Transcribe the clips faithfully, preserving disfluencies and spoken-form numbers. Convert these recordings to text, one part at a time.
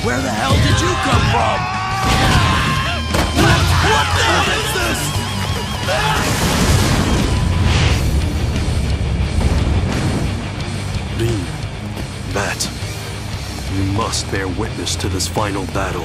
Where the hell did you come from? What, what the hell is this? Bean, Matt, you must bear witness to this final battle.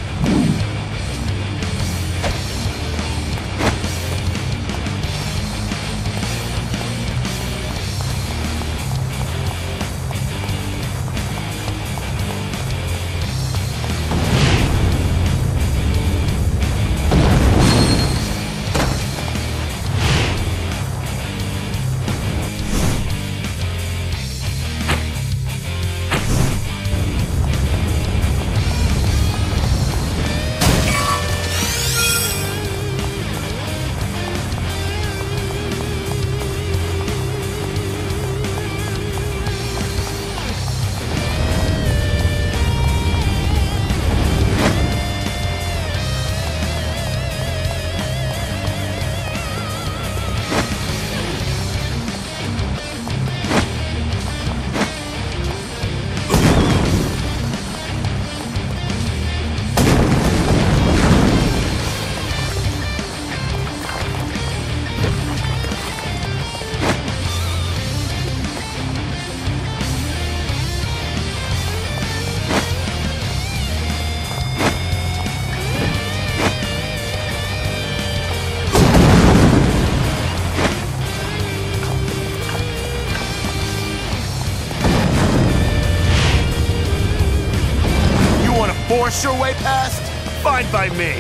Force your way past? Fine by me.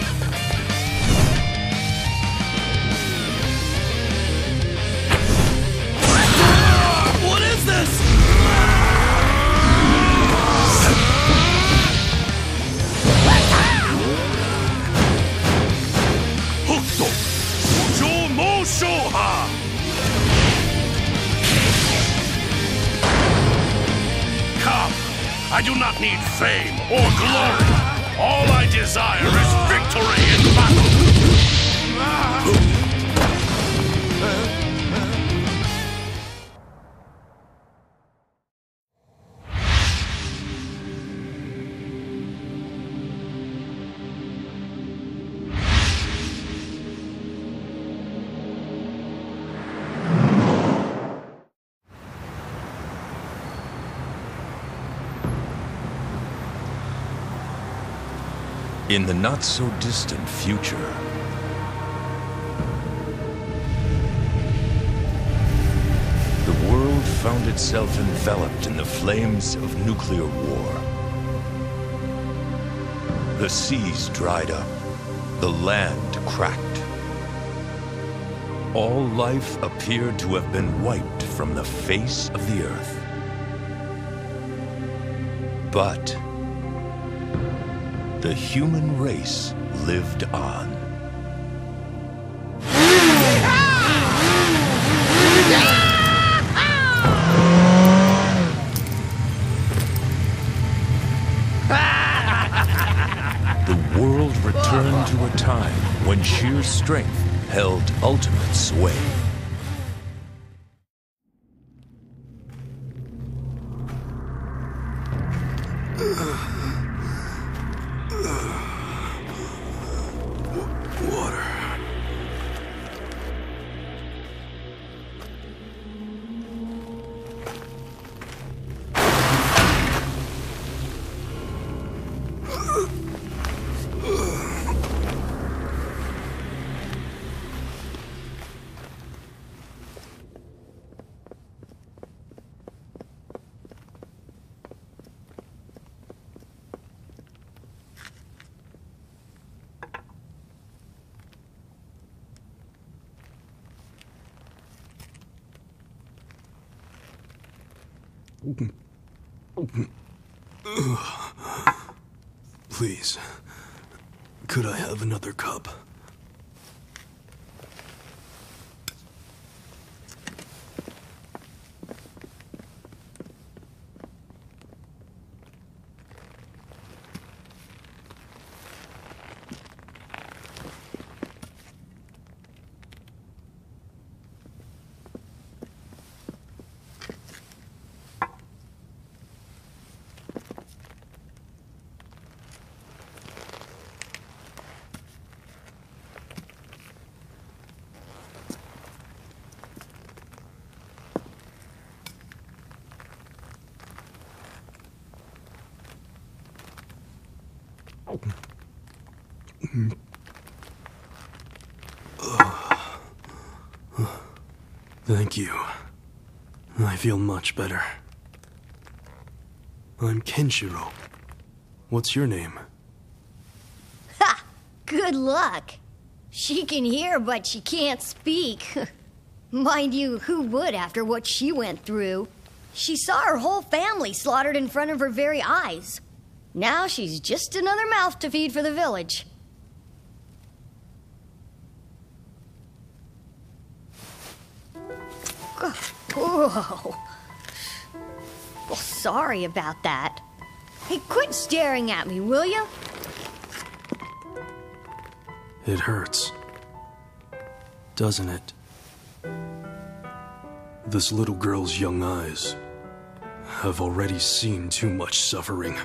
What is this? Hookto! Ujo mo shoha! Come! I do not need fame or glory. All I desire is victory in battle. In the not-so-distant future, the world found itself enveloped in the flames of nuclear war. The seas dried up, the land cracked. All life appeared to have been wiped from the face of the earth. But the human race lived on. The world returned to a time when sheer strength held ultimate sway. Please, could I have another cup? Thank you. I feel much better. I'm Kenshiro. What's your name? Ha! Good luck. She can hear, but she can't speak. Mind you, who would after what she went through? She saw her whole family slaughtered in front of her very eyes. Now she's just another mouth to feed for the village. Whoa. Well, sorry about that. Hey, quit staring at me, will you? It hurts. Doesn't it? This little girl's young eyes have already seen too much suffering.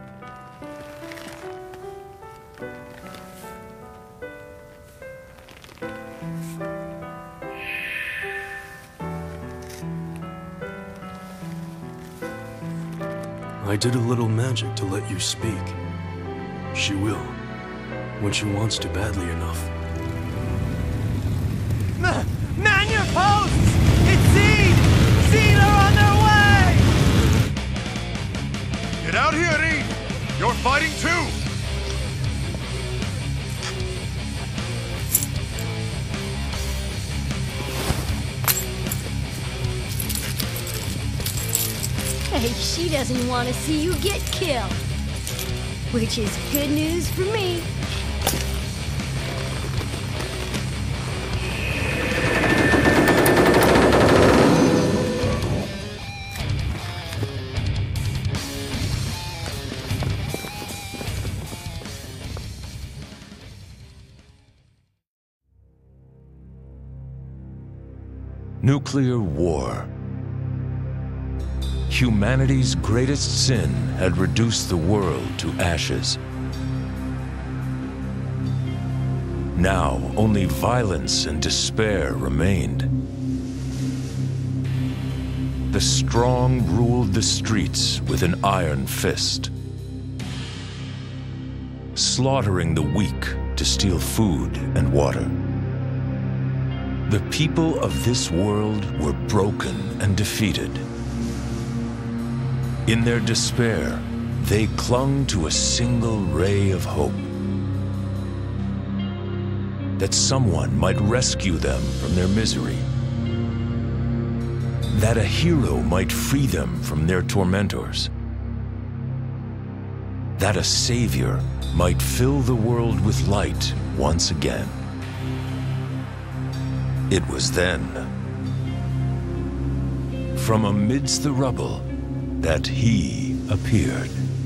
I did a little magic to let you speak. She will, when she wants to badly enough. M man your posts! It's Zed! Zed are on their way! Get out here, Reed! You're fighting too! Hey, she doesn't want to see you get killed. Which is good news for me. Nuclear war. Humanity's greatest sin had reduced the world to ashes. Now, only violence and despair remained. The strong ruled the streets with an iron fist, slaughtering the weak to steal food and water. The people of this world were broken and defeated. In their despair, they clung to a single ray of hope. That someone might rescue them from their misery. That a hero might free them from their tormentors. That a savior might fill the world with light once again. It was then, from amidst the rubble, that he appeared.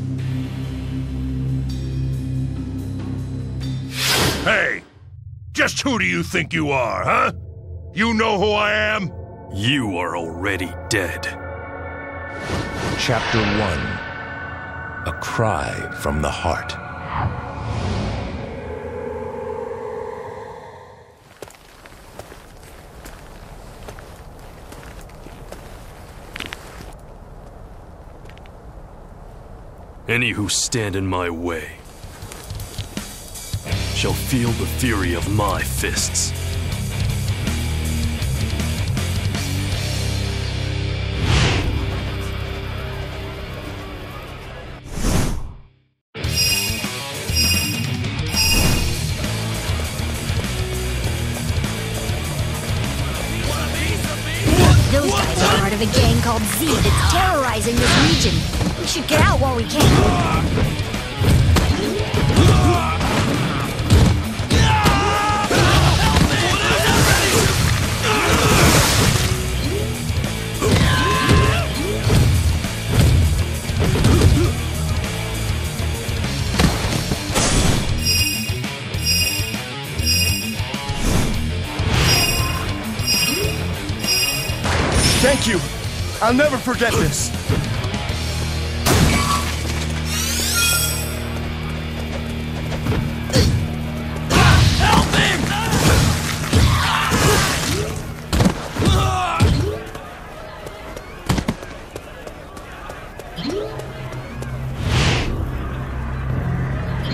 Hey! Just who do you think you are, huh? You know who I am? You are already dead. Chapter one. A Cry from the Heart. Any who stand in my way shall feel the fury of my fists. Those guys are part of a gang called Z that's terrorizing this region. We should get out while we can. Thank you! I'll never forget this!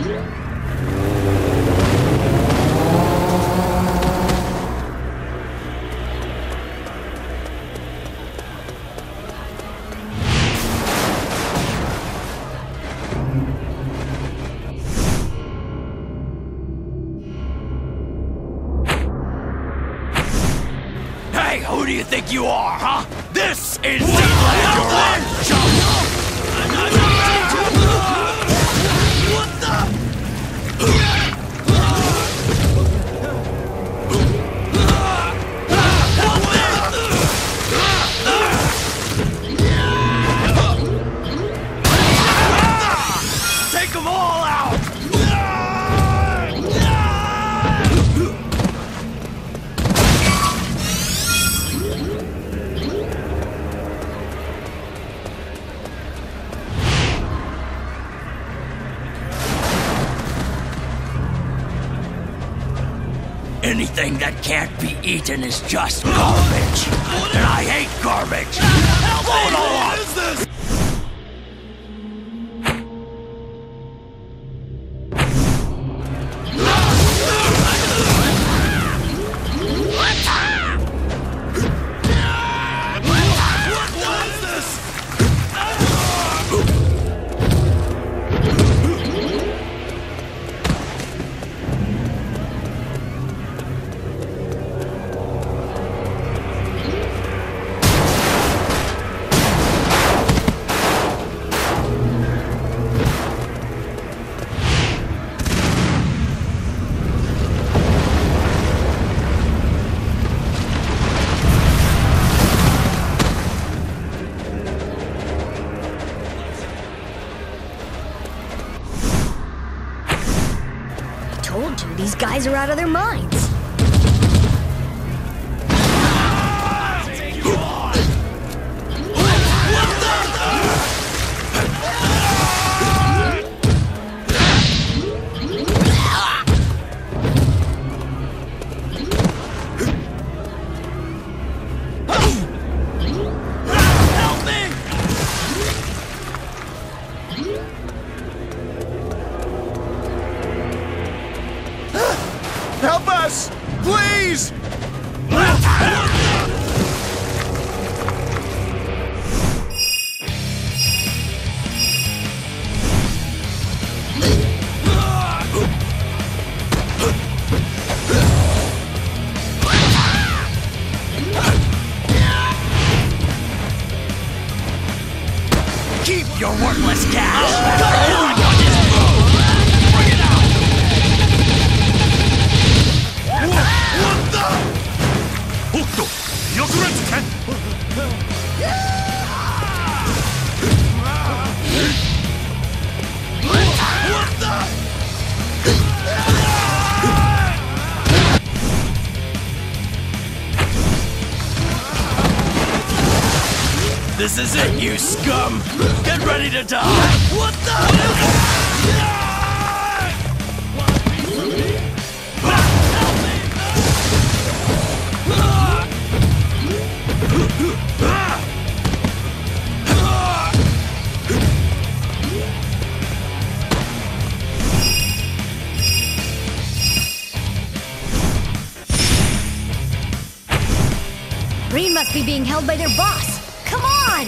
Who do you think you are, huh? This is Sealand, your own jump! What the? Take them all out! Anything that can't be eaten is just garbage. And I hate garbage. Blow it all up! What is this? Told you, these guys are out of their minds. Help us! Please! Keep your worthless cash! This is it, you scum! Get ready to die! What the? Green must be being held by their boss. Come on!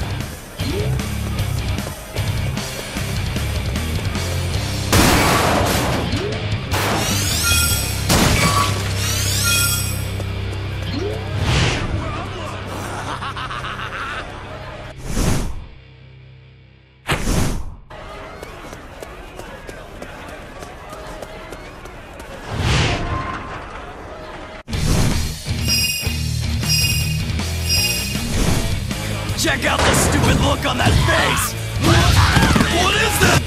Check out the stupid look on that face! What is this?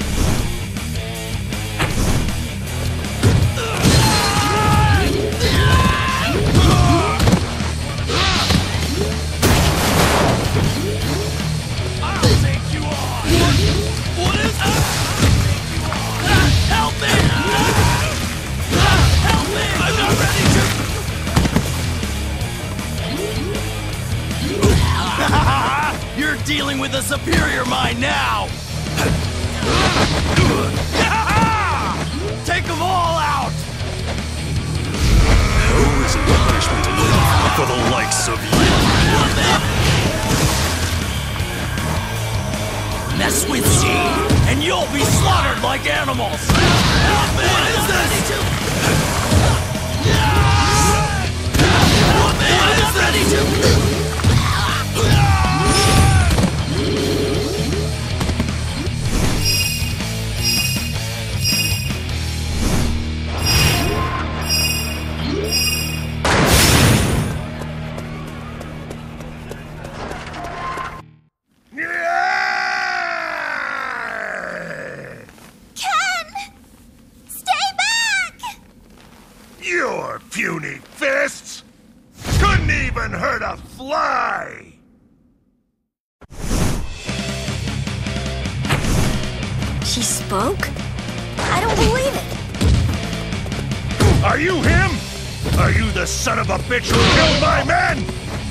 I'll take you on! What is this? Help me! Help me! I'm not ready to... You're dealing with a superior mind now! like animals! Help me! What is this? What is ready to... Your puny fists couldn't even hurt a fly! She spoke? I don't believe it. Are you him? Are you the son of a bitch who killed my men?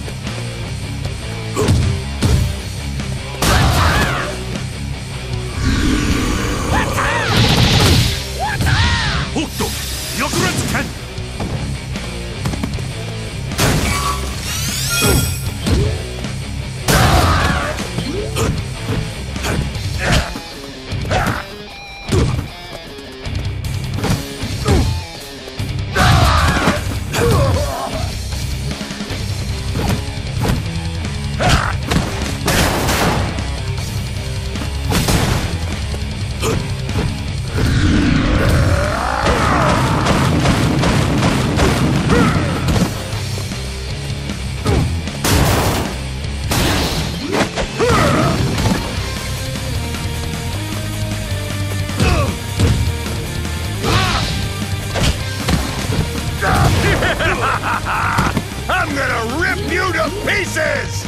I'm gonna rip you to pieces!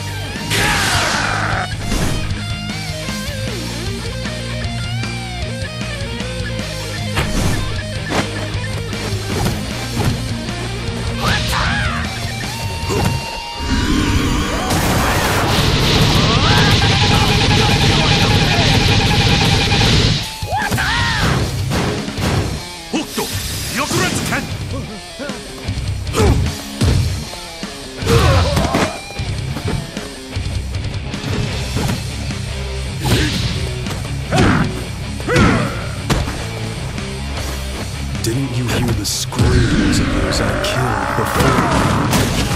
Didn't you hear the screams of those I killed before?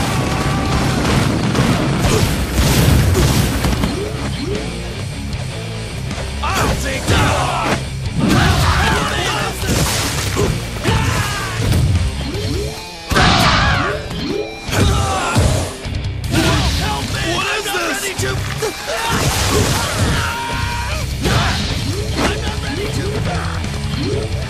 I'll take that! Help me! What is this? Ready to... I'm not ready to...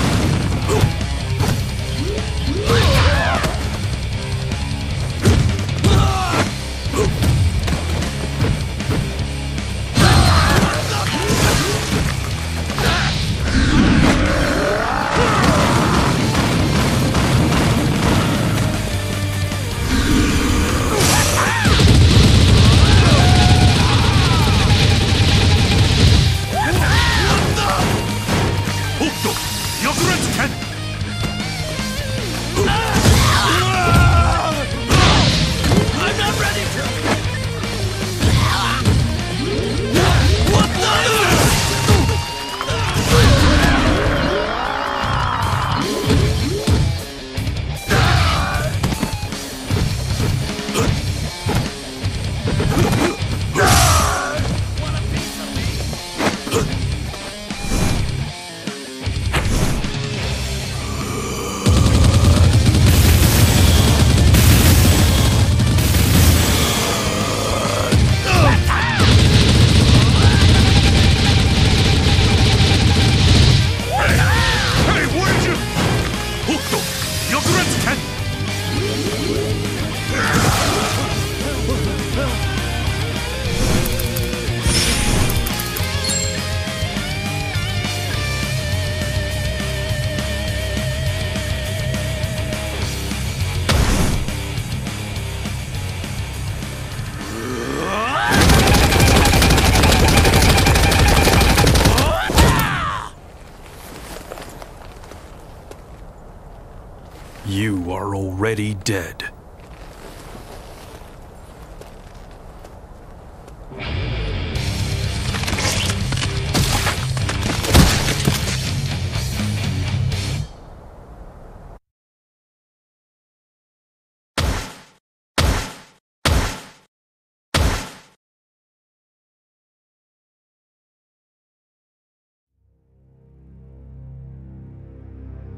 You are already dead.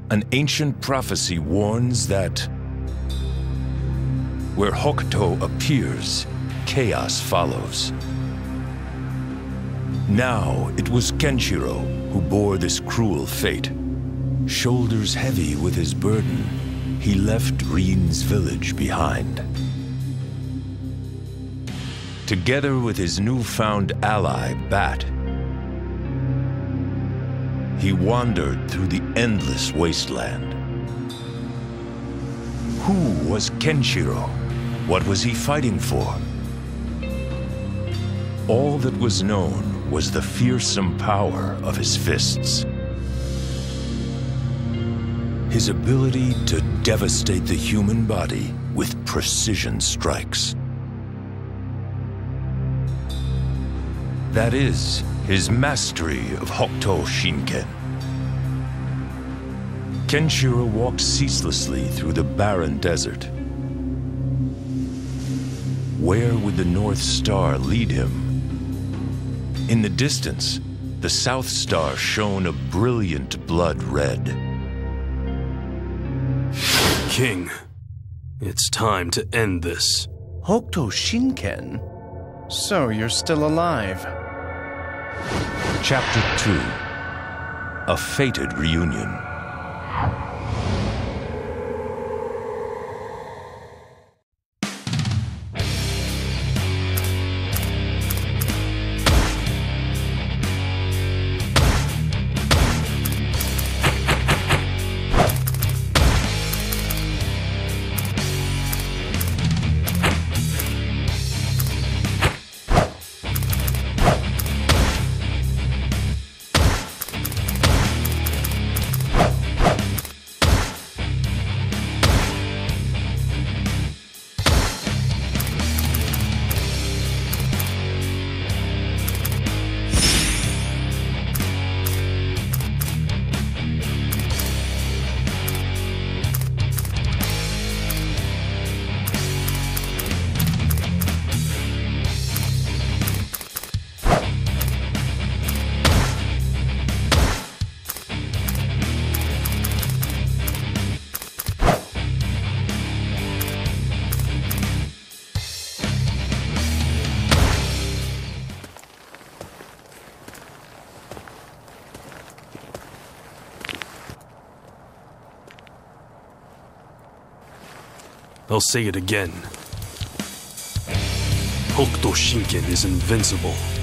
An ancient prophecy warns that where Hokuto appears, chaos follows. Now it was Kenshiro who bore this cruel fate. Shoulders heavy with his burden, he left Rin's village behind. Together with his newfound ally, Bat, he wandered through the endless wasteland. Who was Kenshiro? What was he fighting for? All that was known was the fearsome power of his fists. His ability to devastate the human body with precision strikes. That is, his mastery of Hokuto Shinken. Kenshiro walked ceaselessly through the barren desert. Where would the North Star lead him? In the distance, the South Star shone a brilliant blood red. King, it's time to end this. Hokuto Shinken? So you're still alive. Chapter two. A fated reunion. I'll say it again. Hokuto Shinken is invincible.